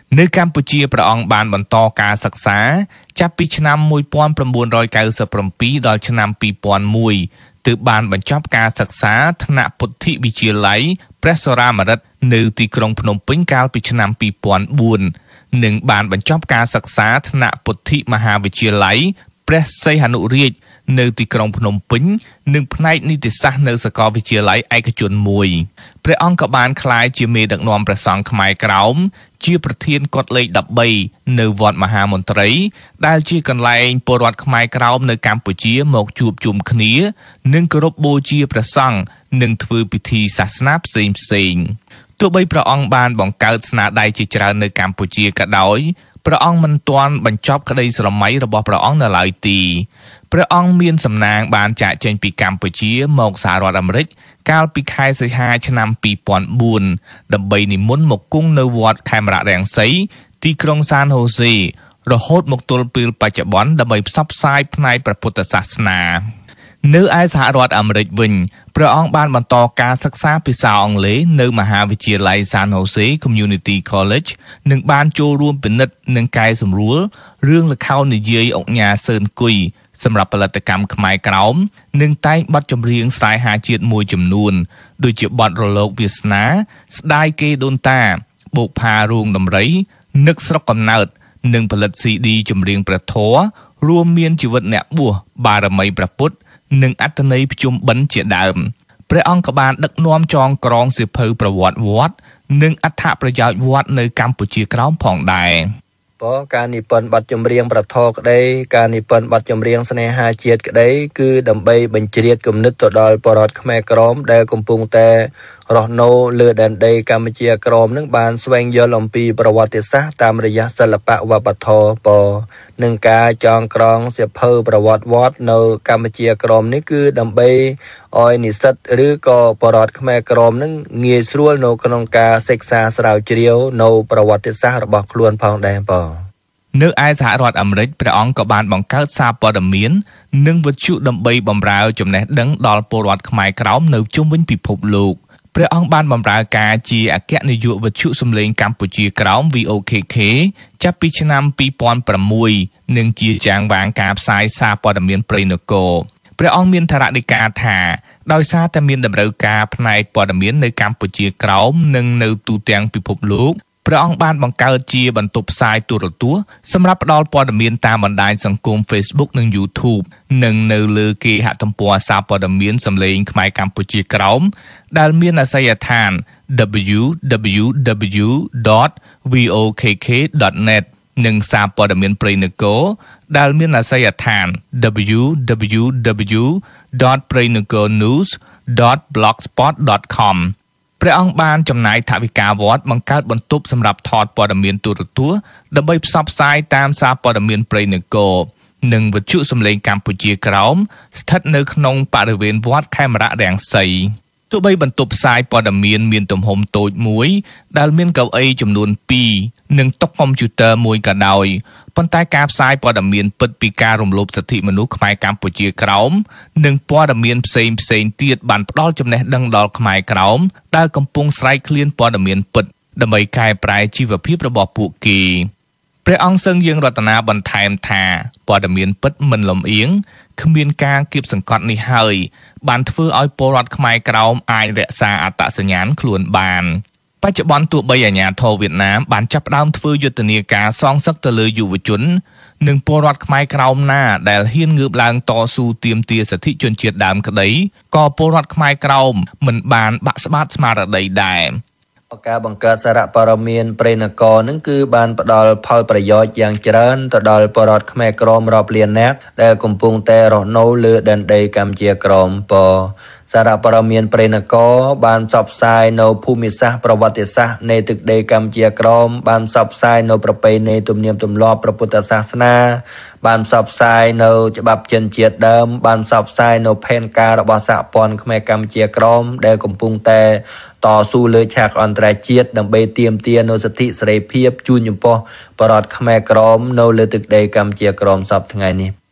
Speaker 5: នៅកម្ពុជាព្រះអង្គបានបន្តការសិក្សាចាប់ពីឆ្នាំmột nghìn chín trăm chín mươi bảyដល់ឆ្នាំពីរពាន់មួយទើបបានបញ្ចប់ការសិក្សាថ្នាក់ពុទ្ធិវិទ្យាល័យព្រះសរាមរិទ្ធនៅទីក្រុងភ្នំពេញកាលពីឆ្នាំពីរពាន់បួននិងបានបញ្ចប់ការសិក្សាថ្នាក់ពុទ្ធិមហាវិទ្យាល័យព្រះសីហនុរាជនៅទីក្រុងភ្នំពេញនិងផ្នែកនីតិសាស្ត្រនៅសាកលវិទ្យាល័យឯកជនមួយព្រះអង្គក៏បានក្លាយជាមេដឹកនាំព្រះសង្ឃខ្មែរក្រោមជាប្រធានកុដិលេខដប់បីនៅវត្តមហាមន្ត្រីដែលជាកន្លែងពលរដ្ឋខ្មែរក្រោមនៅកម្ពុជាមកជួបជុំគ្នានិងគោរពបូជាព្រះសង្ឃនិងធ្វើពិធីសាសនាផ្សេងផ្សេងទោះបីព្រះអង្គបានបង្កើតស្នាដៃជាច្រើននៅកម្ពុជាក៏ដោយព្រះអង្គមិនទាន់បញ្ចប់ក្តីស្រមៃរបស់ព្រះអង្គនៅឡើយទេព្រះអង្គមានសំណាងបានចាកចេញពីកម្ពុជាមកសហរដ្ឋអាមេរិកកាលពីខែសីហាឆ្នាំពីរពាន់បួនដើម្បីនិមន្តមកគង់នៅវត្តខេមរៈរាំងសីទីក្រុងសានហូសេរហូតមកទល់ពេលបច្ចុប្បន្នដើម្បីផ្សព្វផ្សាយផ្នែកព្រះពុទ្ធសាសនានៅឯសហរដ្ឋអាមេរិកវិញព្រះអង្គបានបន្តការសិក្សាភាសាអង់គ្លេសនៅមហាវិទ្យាល័យ San Jose Community College និងបានចូលរួមពិនិត្យនិងកែសម្រួលរឿងល្ខោននិយាយអុកញ៉ាសឿនគុយសម្រាប់ផលិតកម្មខ្មែរក្រោមនិងតែងបទចម្រៀងស្នេហាជាតិមួយចំនួនដូចជាបទរលកវាសនាស្ដាយគេដូនតាបូកផារួងដំរីនឹកស្រុកកំណើតនិងផលិត ស៊ី ឌី ចម្រៀងព្រះធម៌រួមមានជីវិតអ្នកបួសបារមីព្រះពុទ្ធនិងអត្ថន័យភ្ជុំបិណ្ឌជាដើមព្រះអង្គក៏បានដឹកនាំចងក្រងសៀវភៅប្រវត្តិវត្តនិងអត្ថប្រយោជន៍វត្តនៅកម្ពុជាក្រោមផងដែរ
Speaker 6: ព្រោះការនិពន្ធបទចម្រៀងប្រធរក្តីការនិពន្ធបទចម្រៀងស្នេហាជាតិក្តីគឺដើម្បីបញ្ជ្រាបគំនិតទៅដល់ប្រជាពលរដ្ឋខ្មែរក្រមដែលកំពុងតែរស់នៅលើដែនដីកម្ពុជាក្រមនឹងបានស្វែងយល់អំពីប្រវត្តិសាស្ត្រតាមរយៈសិល្បៈវប្បធម៌ពនិងការចងក្រងសៀវភៅប្រវត្តិវត្តនៅកម្ពុជាក្រមនេះគឺដើម្បីឲ្យនិស្សិតឬក៏ប្រជាពលរដ្ឋខ្មែរក្រមនឹងងាយស្រួលនៅក្នុងការសិក្សាស្រាវជ្រាវនៅប្រវត្តិសាស្ត្ររបស់ខ្លួនផងដែរបង
Speaker 5: នៅឯសហរដ្ឋអាមេរិកព្រះអង្គក៏បានបង្កើតសារព័ត៌មាននិងវិទ្យុដើម្បីបម្រើចំណេះដឹងដល់ពលរដ្ឋខ្មែរក្រោមនៅជុំវិញពិភពលោកព្រះអង្គបានបម្រើការជាអគ្គនាយកវិទ្យុសំឡេងកម្ពុជាក្រោម វី អូ ខេ ខេ ចាប់ពីឆ្នាំពីរពាន់ប្រាំមួយនិងជាចាងវាងការផ្សាយសារព័ត៌មានព្រៃនគរព្រះអង្គមានថ្នាក់ដឹកនាំថាដោយសារតែមានតម្រូវការផ្នែកព័ត៌មាននៅកម្ពុជាក្រោមនិងនៅទូទាំងពិភពលោកព្រះអង្គបានបង្កើតជាបន្ទប់ផ្សាយទូរទស្សន៍សម្រាប់ផ្ដល់ព័ត៌មានតាមបណ្ដាញសង្គម Facebook និង YouTube និងនៅលើគេហទំព័រសារព័ត៌មានសម្លេងខ្មែរកម្ពុជាក្រោមដែលមានអាសយដ្ឋាន ដប៊្យូ ដប៊្យូ ដប៊្យូ ដត វី អូ ខេ ខេ ដត net និងសារព័ត៌មានព្រៃនគរដែលមានអាសយដ្ឋាន ដប៊្យូ ដប៊្យូ ដប៊្យូ ដត ព្រៃនគរ news ដត ប្លុកស្ពត ដត ខម ព្រះអង្គបានចំណាយថវិកាវត្តបង្កើតបន្ទប់សម្រាប់ថតព័ត៌មានទូរទស្សន៍ដើម្បីផ្សព្វផ្សាយតាមសារព័ត៌មានព្រៃនគរនិងវិទ្យុសំឡេងកម្ពុជាក្រោមស្ថិតនៅក្នុងបរិវេណវត្តខេមរៈរាំងសីទោះបីបន្ទប់ផ្សាយព័ត៌មានមានទំហំតូចមួយដែលមានកៅអីចំនួនពីរនិងតុកុំព្យូទ័រមួយក៏ដោយប៉ុន្តែការផ្សាយព័ត៌មានពិតពីការរំលោភសិទ្ធិមនុស្សខ្មែរកម្ពុជាក្រោមនិងព័ត៌មានផ្សេងផ្សេងទៀតបានផ្ដល់ចំណេះដឹងដល់ខ្មែរក្រោមដែលកំពុងស្រែកឃ្លានព័ត៌មានពិតដើម្បីកែប្រែជីវភាពរបស់ពួកគេព្រះអង្គសឹងយើងរតនាបន្ថែមថាព័ត៌មានពិតមិនលំអៀងគ្មានការគៀបសង្កត់នេះហើយបានធ្វើឲ្យពលរដ្ឋខ្មែរក្រោមអាចរក្សាអត្តសញ្ញាណខ្លួនបានបច្ចុប្បន្នទោះបីអាជ្ញាធរវៀតណាមបានចាប់ផ្ដើមធ្វើយុទ្ធនាការសងសឹកទៅលើយុវជននិងពលរដ្ឋខ្មែរក្រោមណាដែលហ៊ានងើបឡើងតស៊ូទាមទារសិទ្ធិជនជាតិដើមក្តីក៏ពលរដ្ឋខ្មែរក្រោមមិនបានបាក់ស្បាតស្មារតីដែរ
Speaker 6: ការបង្កើតសារព័ត៌មានព្រៃនគរនឹងគឺបានផ្ដល់ផលប្រយោជន៍យ៉ាងច្រើនទៅដល់ប្រជាពលរដ្ឋខ្មែរក្រមរាប់លាននាក់ដែលកំពុងតែរស់នៅលើដែនដីកម្ពុជាក្រមពសារព័ត៌មានព្រៃនគរបានផ្សព្វផ្សាយនៅភូមិសាស្ត្រប្រវត្តិសាស្ត្រនៃទឹកដីកម្ពុជាក្រមបានផ្សព្វផ្សាយនៅប្រពៃណីទំនៀមទម្លាប់ព្រះពុទ្ធសាសនាបានផ្សព្វផ្សាយនៅច្បាប់ចិនជាតិដើមបានផ្សព្វផ្សាយនៅផែនការរបស់សហព័ន្ធខ្មែរកម្ពុជាក្រមដែលកំពុងតែតស៊ូលើឆាកអន្តរជាតិដើម្បីទាមទារនូវសិទ្ធិសេរីភាពជូនចំពោះប្រជាពលរដ្ឋខ្មែរក្រមនៅលើទឹកដីកម្ពុជាក្រមសពថ្ងៃនេះ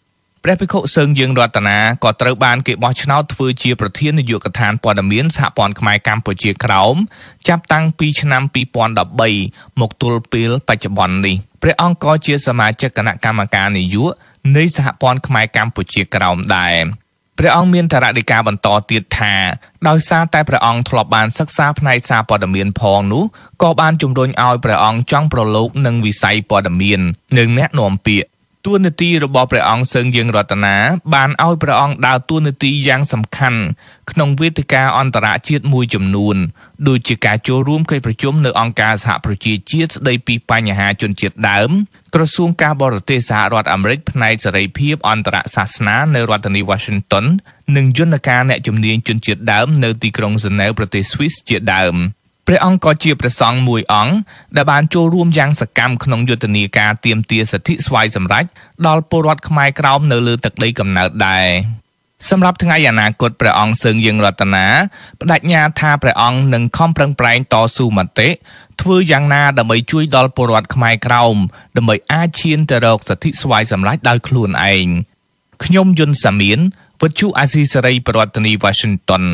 Speaker 5: ព្រះភិក្ខុសឹងយើងរតនាក៏ត្រូវបានគេបោះឆ្នោតធ្វើជាប្រធាននាយកដ្ឋានព័ត៌មានសហព័ន្ធខ្មែរកម្ពុជាក្រោមចាប់តាំងពីឆ្នាំពីរពាន់ដប់បីមកទល់ពេលបច្ចុប្បន្ននេះព្រះអង្គក៏ជាសមាជិកគណៈកម្មការនយោបាយនៃសហព័ន្ធខ្មែរកម្ពុជាក្រោមដែរព្រះអង្គមានតារាដីកាបន្តទៀតថាដោយសារតែព្រះអង្គធ្លាប់បានសិក្សាផ្នែកសារព័ត៌មានផងនោះក៏បានជំរុញឲ្យព្រះអង្គចង់ប្រឡូកនឹងវិស័យព័ត៌មាននិងអ្នកនាំពាក្យតួនាទីរបស់ព្រះអង្គសឹងយើងរតនាបានឲ្យព្រះអង្គដើរតួនាទីយ៉ាងសំខាន់ក្នុងវេទិកាអន្តរជាតិមួយចំនួនដូចជាការចូលរួមកិច្ចប្រជុំនៅអង្គការសហប្រជាជាតិស្តីពីបញ្ហាជនជាតិដើមក្រសួងការបរទេសសហរដ្ឋអាមេរិកផ្នែកសេរីភាពអន្តរសាសនានៅរដ្ឋធានី Washington និងយន្តការអ្នកជំនាញជនជាតិដើមនៅទីក្រុង Geneva ប្រទេស Swiss ជាដើមព្រះអង្គក៏ជាព្រះសង្ឃមួយអង្គដែលបានចូលរួមយ៉ាងសកម្មក្នុងយុទ្ធនាការទាមទារសិទ្ធិស្វ័យសម្រេចដល់ពលរដ្ឋខ្មែរក្រោមនៅលើទឹកដីកំណើតដែរសម្រាប់ថ្ងៃអនាគតព្រះអង្គសឹងយើងរតនាបដិញ្ញាថាព្រះអង្គនឹងខំប្រឹងប្រែងតស៊ូមតិធ្វើយ៉ាងណាដើម្បីជួយដល់ពលរដ្ឋខ្មែរក្រោមដើម្បីអាចឈានទៅរកសិទ្ធិស្វ័យសម្រេចដោយខ្លួនឯងខ្ញុំយុនសាមៀនវិទ្យុអាស៊ីសេរីប្រធានាធិបតី Washington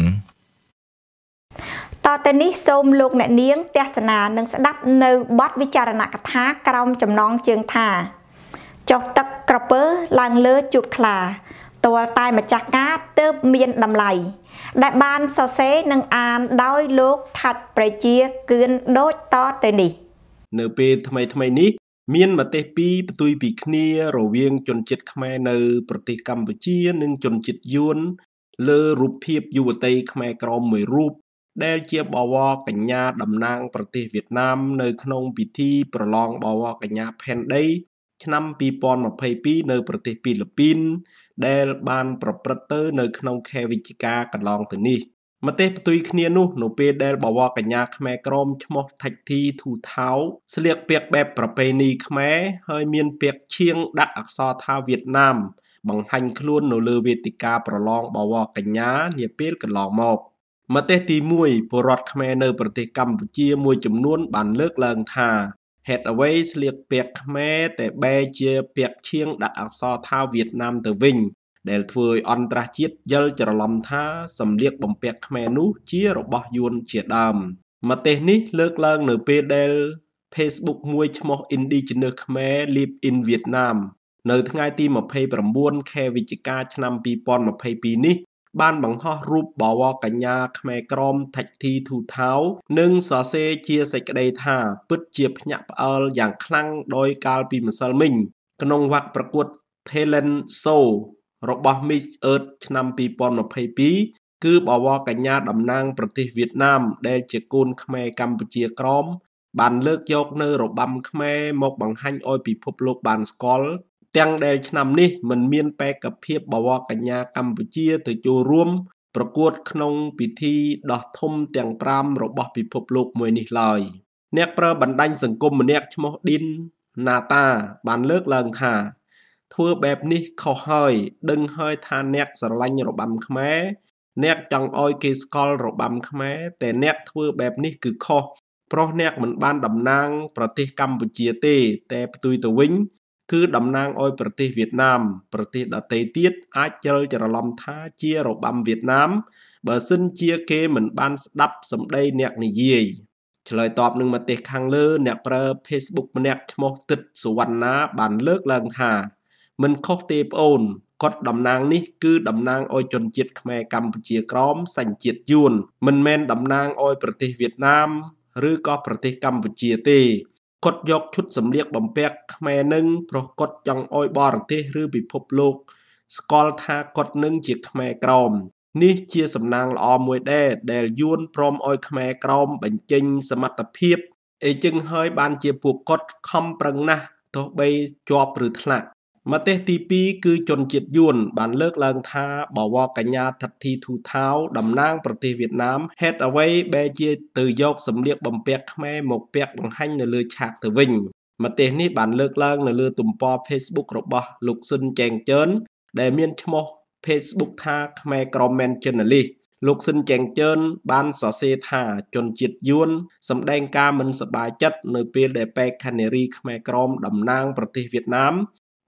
Speaker 1: តទៅនេះសូមលោកអ្នកនាងទស្សនានិងស្ដាប់នៅបទវិចារណកថាក្រោមចំណងជើងថាចុះទឹកក្រពើឡើងលើជួបខ្លាទាល់តែម្ចាស់ការទើបមានតម្លៃដែលបានសរសេរនិងអានដោយលោកថាច់ប្រជាគឿនដូចតទៅនេះ
Speaker 4: នៅពេលថ្មីថ្មីនេះមានមតិពីរផ្ទុយពីគ្នារវាងជនជាតិខ្មែរនៅប្រទេសកម្ពុជានិងជនជាតិយួនលើរូបភាពយុវតីខ្មែរក្រមមួយរូបដែលជាបវរកញ្ញាតំណាងប្រទេសវៀតណាមនៅក្នុងពិធីប្រឡងបវរកញ្ញាផែនដីឆ្នាំពីរពាន់ម្ភៃពីរនៅប្រទេសហ្វីលីពីនដែលបានប្រព្រឹត្តទៅនៅក្នុងខែវិច្ឆិកាកន្លងទៅនេះមតិផ្ទុយគ្នានោះនៅពេលដែលបវរកញ្ញាខ្មែរក្រមឈ្មោះថាច់ធីធូថៅស្លៀកពាក់បែបប្រពៃណីខ្មែរហើយមានពាក្យឈៀងដាក់អក្សរថាវៀតណាមបង្ហាញខ្លួននៅលើវេទិកាប្រឡងបវរកញ្ញានាពេលកន្លងមកមតិទីមួយពលរដ្ឋខ្មែរនៅប្រទេសកម្ពុជាមួយចំនួនបានលើកឡើងថាហេតុអ្វីស្លៀកពាក់ខ្មែរតែបែរជាពាក្យឈៀងដាក់អក្សរថាវៀតណាមទៅវិញដែលធ្វើឲ្យអន្តរជាតិយល់ច្រឡំថាសម្លៀកបំពាក់ខ្មែរនោះជារបស់យួនជាដើមមតិនេះលើកឡើងនៅពេលដែល Facebook មួយឈ្មោះ Indigenous Khmer Live in Vietnam នៅថ្ងៃទីម្ភៃប្រាំបួនខែវិច្ឆិកាឆ្នាំពីរពាន់ម្ភៃពីរនេះបានបង្ហោះរូបបវរកញ្ញាខ្មែរក្រមថាច់ធីធូថៅនិងសរសេរជាសេចក្តីថាពិតជាភ្ញាក់ផ្អើលយ៉ាងខ្លាំងដោយកាលពីម្សិលមិញក្នុងវគ្គប្រកួត Talent Show របស់ Miss Earth ឆ្នាំពីរពាន់ម្ភៃពីរគឺបវរកញ្ញាតំណាងប្រទេសវៀតណាមដែលជាកូនខ្មែរកម្ពុជាក្រមបានលើកយកនៅរបាំខ្មែរមកបង្ហាញឲ្យពិភពលោកបានស្គាល់ទាំងដែលឆ្នាំនេះមិនមានបេក្ខភាពបវរកញ្ញាកម្ពុជាទៅចូលរួមប្រកួតក្នុងពិធីដោះធំទាំងប្រាំរបស់ពិភពលោកមួយនេះឡើយអ្នកប្រើបណ្ដាញសង្គមម្នាក់ឈ្មោះឌីនណាតាបានលើកឡើងថាធ្វើបែបនេះខុសហើយដឹងហើយថាអ្នកស្រឡាញ់របាំខ្មែរអ្នកចង់ឲ្យគេស្គាល់របាំខ្មែរតែអ្នកធ្វើបែបនេះគឺខុសព្រោះអ្នកមិនបានតំណាងប្រទេសកម្ពុជាទេតែផ្ទុយទៅវិញគឺតំណាងឲ្យប្រទេសវៀតណាមប្រទេសដទៃទៀតអាចយល់ច្រឡំថាជារបាំវៀតណាមបើសិនជាគេមិនបានស្ដាប់សម្ដីអ្នកនិយាយឆ្លើយតបនឹងមតិខាងលើអ្នកប្រើ Facebook ម្នាក់ឈ្មោះទិតសុវណ្ណាបានលើកឡើងថាមិនខុសទេប្អូនគាត់តំណាងនេះគឺតំណាងឲ្យជនជាតិខ្មែរកម្ពុជាក្រមសញ្ជាតិយួនមិនមែនតំណាងឲ្យប្រទេសវៀតណាមឬក៏ប្រទេសកម្ពុជាទេគាត់យកឈុតសម្លៀកបំពាក់ខ្មែរនឹងព្រោះគាត់ចង់ឲ្យបរទេសឬពិភពលោកស្គាល់ថាគាត់នឹងជាខ្មែរក្រមនេះជាសំណាងល្អមួយដែរដែលយួនព្រមឲ្យខ្មែរក្រមបញ្ចេញសមត្ថភាពអីចឹងហើយបានជាពួកគាត់ខំប្រឹងណាស់ទោះបីជាប់ឬថ្នាក់មតិទីពីរគឺជនជាតិយួនបានលើកឡើងថាបវរកញ្ញាថាច់ធីធូថៅតំណាងប្រទេសវៀតណាមហេតុអ្វីបែរជាទៅយកសម្លៀកបំពាក់ខ្មែរមកពាក់បង្ហាញនៅលើឆាកទៅវិញមតិនេះបានលើកឡើងនៅលើទំព័រ Facebook របស់លោកស៊ុនចែងចឿនដែលមានឈ្មោះ Facebook ថាខ្មែរក្រម Man Journalist លោកស៊ុនចែងចឿនបានសរសេរថាជនជាតិយួនសម្ដែងការមិនសប្បាយចិត្តនៅពេលដែលបេក្ខនារីខ្មែរក្រមតំណាងប្រទេសវៀតណាម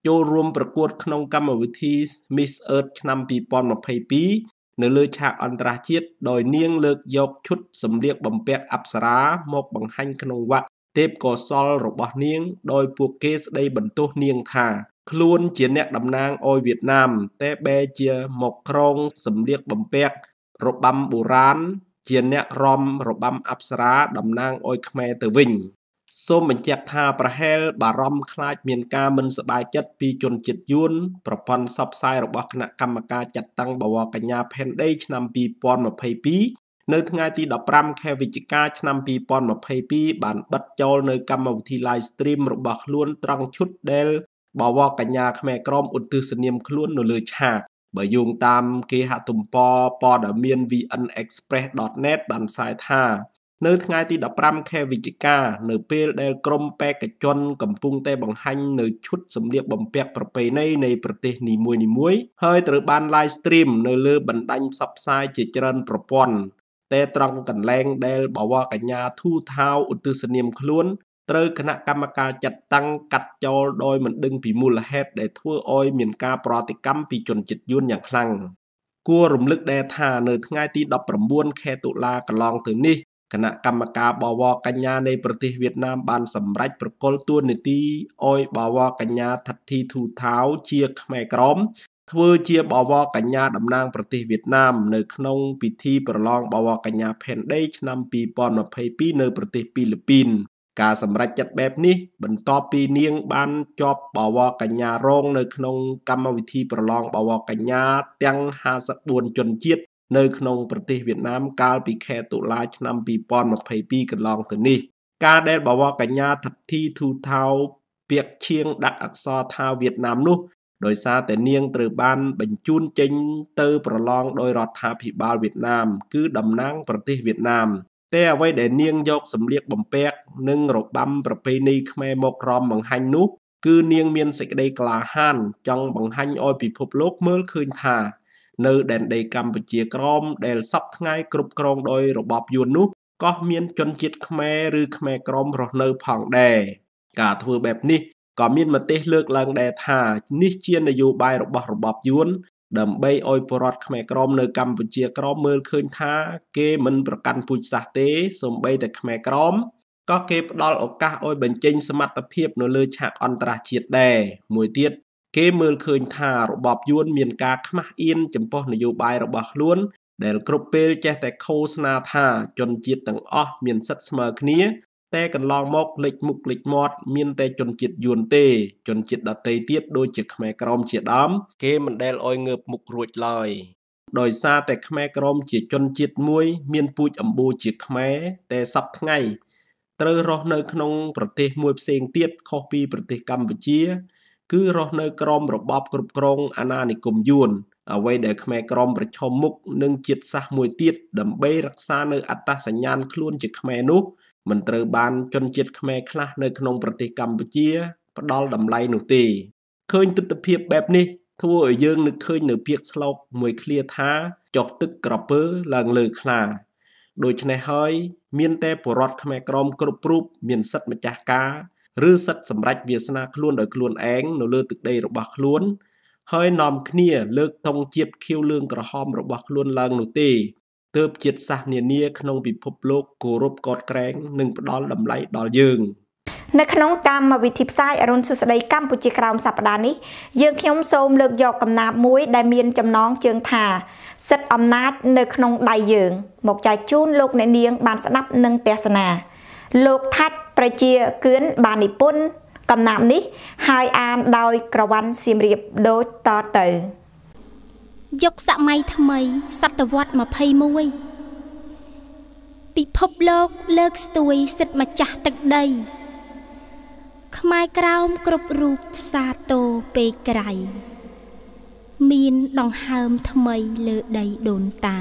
Speaker 4: ចូលរួមប្រកួតក្នុងកម្មវិធី Miss Earth ឆ្នាំពីរពាន់ម្ភៃពីរនៅលើឆាកអន្តរជាតិដោយនាងលើកយកឈុតសម្លៀកបំពាក់អប្សរាមកបង្ហាញក្នុងវគ្គទេពកោសល្យរបស់នាងដោយពួកគេស្ដីបន្ទោសនាងថាខ្លួនជាអ្នកតំណាងឲ្យវៀតណាមតែបែរជាមកក្រងសម្លៀកបំពាក់របាំបុរាណជាអ្នករំរបាំអប្សរាតំណាងឲ្យខ្មែរទៅវិញសូមបញ្ជាក់ថាប្រហែលបារម្ភខ្លាចមានការមិនសប្បាយចិត្តពីជនជាតិយួនប្រព័ន្ធផ្សព្វផ្សាយរបស់គណៈកម្មការចាត់តាំងបវរកញ្ញាផែនដីឆ្នាំពីរពាន់ម្ភៃពីរនៅថ្ងៃទីដប់ប្រាំខែវិច្ឆិកាឆ្នាំពីរពាន់ម្ភៃពីរបានបិទចោលនៅកម្មវិធី live stream របស់ខ្លួនត្រង់ឈុតដែលបវរកញ្ញាខ្មែរក្រមឧទ្ទិសនាមខ្លួននៅលើឆាកបើយោងតាមគេហទំព័រព័ត៌មាន វី អិន express ដត net បានផ្សាយថានៅថ្ងៃទីដប់ប្រាំខែវិច្ឆិកានៅពេលដែលក្រុមបេក្ខជនកំពុងតែបង្ហាញនៅឈុតសម្លៀកបំពាក់ប្រពៃណីនៃប្រទេសនីមួយៗហើយត្រូវបាន live stream នៅលើបណ្ដាញផ្សព្វផ្សាយជាច្រើនប្រព័ន្ធតែត្រង់កន្លែងដែលបវរកញ្ញាធូថាវឧទ្ទិសនាមខ្លួនត្រូវគណៈកម្មការចាត់តាំងកាត់ចោលដោយមិនដឹងពីមូលហេតុដែលធ្វើឲ្យមានការប្រតិកម្មពីជនជាតិយួនយ៉ាងខ្លាំងគួររំលឹកដែរថានៅថ្ងៃទីដប់ប្រាំបួនខែតុលាកន្លងទៅនេះគណៈកម្មការបវរកញ្ញានៃប្រទេសវៀតណាមបានសម្រេចប្រគល់តួនាទីឲ្យបវរកញ្ញាថាត់ធីធូថាវជាខ្មែរក្រមធ្វើជាបវរកញ្ញាតំណាងប្រទេសវៀតណាមនៅក្នុងពិធីប្រឡងបវរកញ្ញាផែនដីឆ្នាំពីរពាន់ម្ភៃពីរនៅប្រទេសពីលីពីនការសម្រេចចិត្តបែបនេះបន្ទាប់ពីនាងបានជាប់បវរកញ្ញារងនៅក្នុងកម្មវិធីប្រឡងបវរកញ្ញាទាំងห้าสิบบួនជនជាតិនៅក្នុងប្រទេសវៀតណាមកាលពីខែតុលាឆ្នាំពីរពាន់ម្ភៃពីរកន្លងទៅនេះការដែលបវរកញ្ញាថាត់ធីធូថាវពាក្យឈៀងដាក់អក្សរថាវៀតណាមនោះដោយសារតែនាងត្រូវបានបញ្ជូនចេញទៅប្រឡងដោយរដ្ឋាភិបាលវៀតណាមគឺតំណាងប្រទេសវៀតណាមតែអ្វីដែលនាងយកសម្លៀកបំពាក់និងរបាំប្រពៃណីខ្មែរមករំបង្ហាញនោះគឺនាងមានសេចក្តីក្លាហានចង់បង្ហាញឲ្យពិភពលោកមើលឃើញថានៅដែនដីកម្ពុជាក្រមដែលសពថ្ងៃគ្រប់គ្រងដោយរបបយួននោះក៏មានជនជាតិខ្មែរឬខ្មែរក្រមរស់នៅផងដែរការធ្វើបែបនេះក៏មានមតិលើកឡើងដែរថានេះជានយោបាយរបស់របបយួនដើម្បីឲ្យពលរដ្ឋខ្មែរក្រមនៅកម្ពុជាក្រមមើលឃើញថាគេមិនប្រកាន់ពូជសាសន៍ទេសូម្បីតែខ្មែរក្រមក៏គេផ្ដល់ឱកាសឲ្យបញ្ចេញសមត្ថភាពនៅលើឆាកអន្តរជាតិដែរមួយទៀតគេមើលឃើញថារបបយួនមានការខ្មាស់អៀនចំពោះនយោបាយរបស់ខ្លួនដែលគ្រប់ពេលចេះតែឃោសនាថាជនជាតិទាំងអស់មានសិទ្ធិស្មើគ្នាតែកន្លងមកលេចមុខលេចមាត់មានតែជនជាតិយួនទេជនជាតិដទៃទៀតដូចជាខ្មែរក្រមជាដើមគេមិនដែលឲ្យងើបមុខរួចឡើយដោយសារតែខ្មែរក្រមជាជនជាតិមួយមានពូជអម្បូរជាខ្មែរតែសពថ្ងៃត្រូវរស់នៅក្នុងប្រទេសមួយផ្សេងទៀតខុសពីប្រទេសកម្ពុជាគឺរស់នៅក្រោមរបបគ្រប់គ្រងអាណានិគមយួនអ្វីដែលខ្មែរក្រមប្រឈមមុខនឹងជាតិសាសន៍មួយទៀតដើម្បីរក្សានៅអត្តសញ្ញាណខ្លួនជាខ្មែរនោះមិនត្រូវបានជនជាតិខ្មែរខ្លះនៅក្នុងប្រទេសកម្ពុជាផ្ដល់តម្លៃនោះទេឃើញទស្សនវិជ្ជាបែបនេះធ្វើឲ្យយើងនឹកឃើញនៅពាក្យស្លោកមួយឃ្លាថាចុះទឹកក្រពើឡើងលើខ្លាដូច្នេះហើយមានតែពលរដ្ឋខ្មែរក្រមគ្រប់រូបមានសិទ្ធិម្ចាស់ការឬសិទ្ធិសម្រេចវាសនាខ្លួនដោយខ្លួនឯងនៅលើទឹកដីរបស់ខ្លួនហើយនាំគ្នាលើកទង់ជាតិខៀវលឿងក្រហមរបស់ខ្លួនឡើងនោះទេទើបជាតិសាសន៍នានាក្នុងពិភពលោកគោរពកោតក្រែងនិងផ្ដល់តម្លៃដល់យើង
Speaker 1: នៅក្នុងកម្មវិធីផ្សាយអរុនសុស្ដីកម្ពុជាក្រោមសប្តាហ៍នេះយើងខ្ញុំសូមលើកយកកំណាព្យមួយដែលមានចំណងជើងថាសិទ្ធិអំណាចនៅក្នុងដៃយើងមកចែកជូនលោកអ្នកនាងបានស្ដាប់និងទស្សនាលោកថាច់ប្រជាគឿនបាននិពន្ធកំណាព្យនេះហើយអានដោយក្រវ៉ាន់សៀមរាបដូចតទៅ
Speaker 7: យុគសម័យថ្មីសតវត្សម្ភៃមួយពិភពលោកលើកស្ទួយសិទ្ធិម្ចាស់ទឹកដីខ្មែរក្រោមគ្រប់រូបសាទរពេកក្រៃមានដង្ហើមថ្មីលើដីដូនតា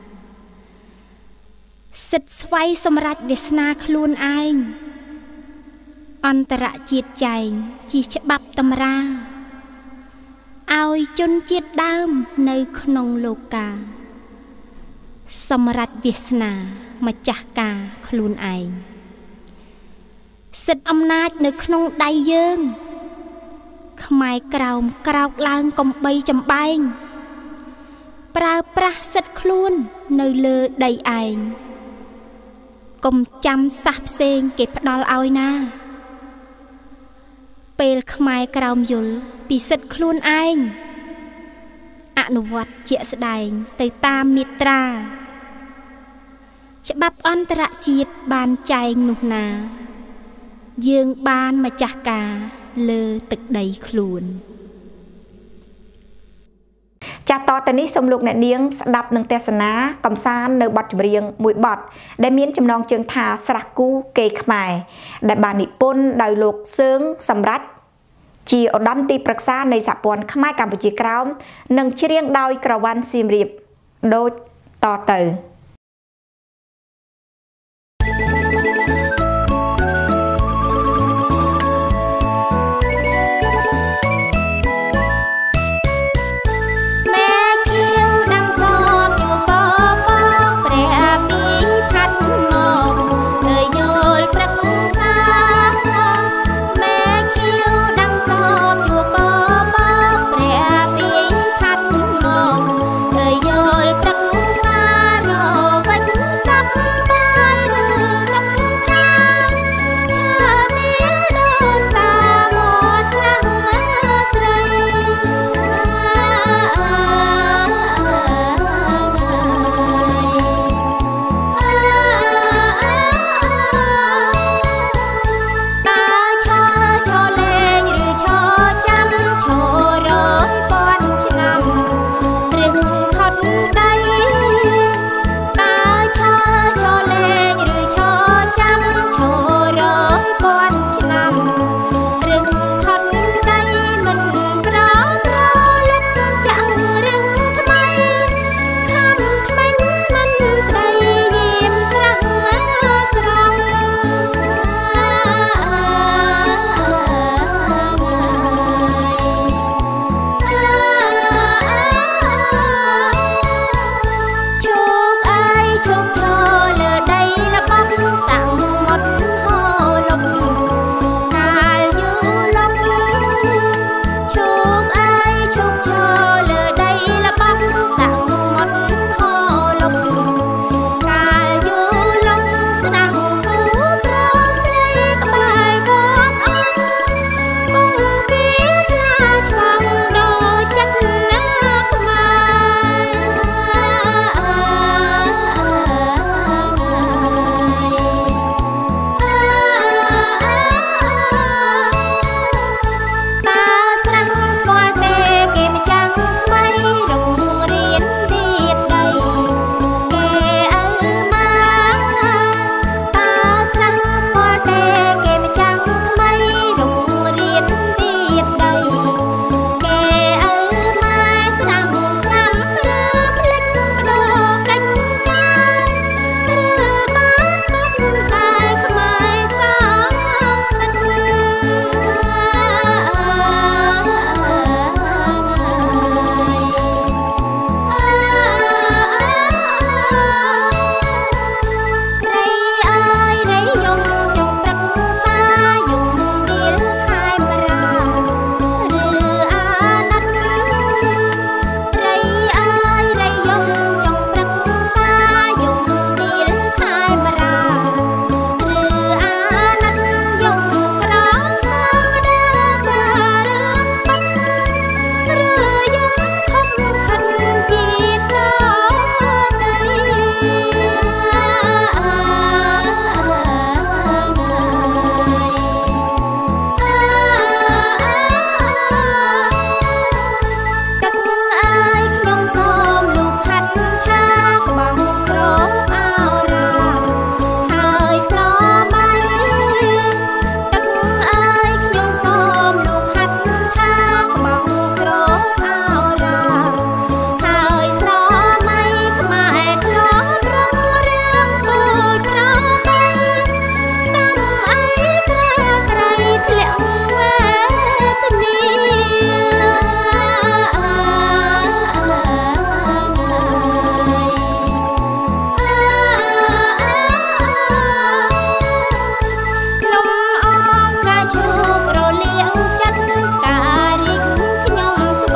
Speaker 7: សិទ្ធិស្វ័យសម្រេចវាសនាខ្លួនឯងអន្តរជាតិចែងជាច្បាប់តម្រាឲ្យជនជាតិដើមនៅក្នុងលោកកាសម្រេចវាសនាម្ចាស់ការខ្លួនឯងសិទ្ធិអំណាចនៅក្នុងដៃយើងខខ្មែរក្រោមក្រោកឡើងកំបីចំបែងប្រើប្រាស់សិទ្ធខ្លួននៅលើដីឯងកុំចាំសះផ្សេងគេផ្ដល់ឲ្យណាពេលខ្មែរក្រោមយល់ពីសិទ្ធខ្លួនឯងអនុវត្តជាក់ស្ដែងទៅតាមមាត្រាច្បាប់អន្តរជាតិបានចែងនោះណាយើងបានម្ចាស់ការលើទឹកដីខ្លួន
Speaker 1: ចាតតនេះសូមលោកអ្នកនាងស្ដាប់នឹងទេសនាកំសាន្តនៅបទចម្រៀងមួយបទដែលមានចំណងជើងថាស្រះគូគេខ្មែរដែលបាននិពន្ធដោយលោកសឿងសម្រាប់ជាឧត្តមទីប្រឹក្សានៃសហព័ន្ធខ្មែរកម្ពុជាក្រោមនិងច្រៀងដោយក្រវ៉ាន់សៀមរាបដូចតទៅ
Speaker 7: រ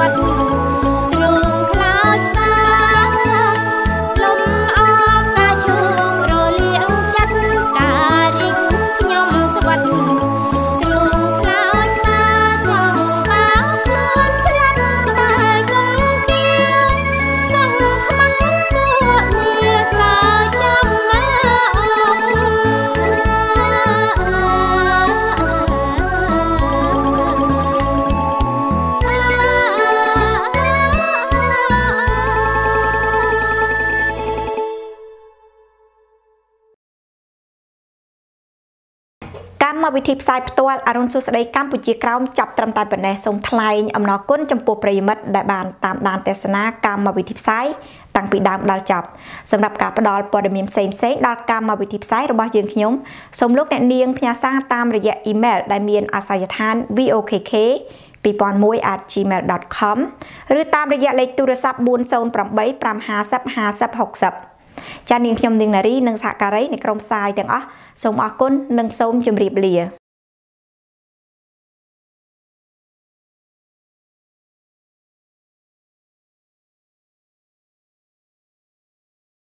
Speaker 1: កម្មវិធីផ្សាយផ្ទាល់អរុនសុស្ដីកម្ពុជាក្រោមចាប់ត្រឹមតែប៉ុណ្ណេះសូមថ្លែងអំណរគុណចំពោះប្រិយមិត្តដែលបានតាមដានទស្សនាកម្មវិធីផ្សាយតាំងពីដើមដល់ចប់សម្រាប់ការផ្ដល់ព័ត៌មានផ្សេងៗដល់កម្មវិធីផ្សាយរបស់យើងខ្ញុំសូមលោកអ្នកនាងផ្ញើសារតាមរយៈអ៊ីមែលដែលមានអាសយដ្ឋាន v o k k two thousand one at gmail dot com ឬតាមរយៈលេខទូរស័ព្ទ four oh eight five five zero five zero six zeroចានាងខ្ញុំនាងនារីនិងសហការីនៃក្រុមផ្សាយទាំងអស់សូមអរគុណនិងសូមជម្រាបលា